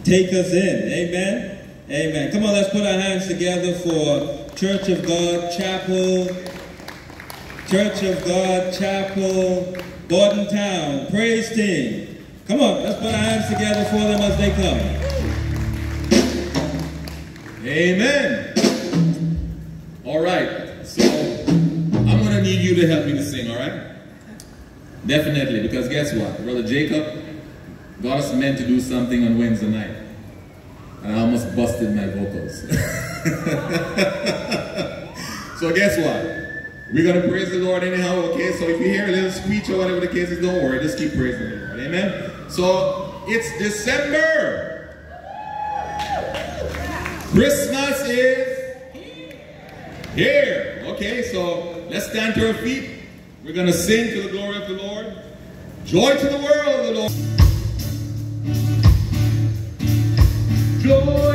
take us in. Amen. Amen. Come on, let's put our hands together for Church of God Chapel. Church of God Chapel, Bodden Town. Praise team. Come on, let's put our hands together for them as they come. Amen. All right. So, I'm going to need you to help me to sing, all right? Definitely, because guess what? Brother Jacob got us meant to do something on Wednesday night. And I almost busted my vocals. So guess what? We're going to praise the Lord anyhow, okay? So if you hear a little screech or whatever the case is, don't worry. Just keep praising the Lord. Amen? So it's December. Christmas is here. Okay, so let's stand to our feet. We're going to sing to the glory of the Lord. Joy to the world, the Lord. Joy.